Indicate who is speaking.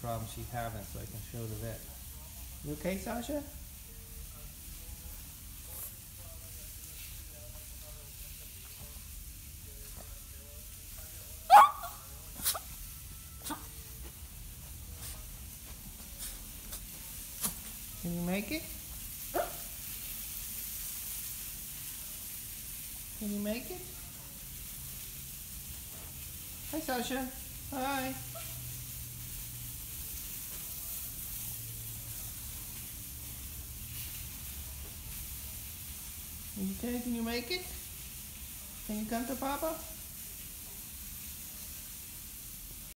Speaker 1: problem she's having so I can show the vet. You okay, Sasha? Can you make it? Can you make it? Hi, Sasha. Hi. Okay, can you make it? Can you come to Papa?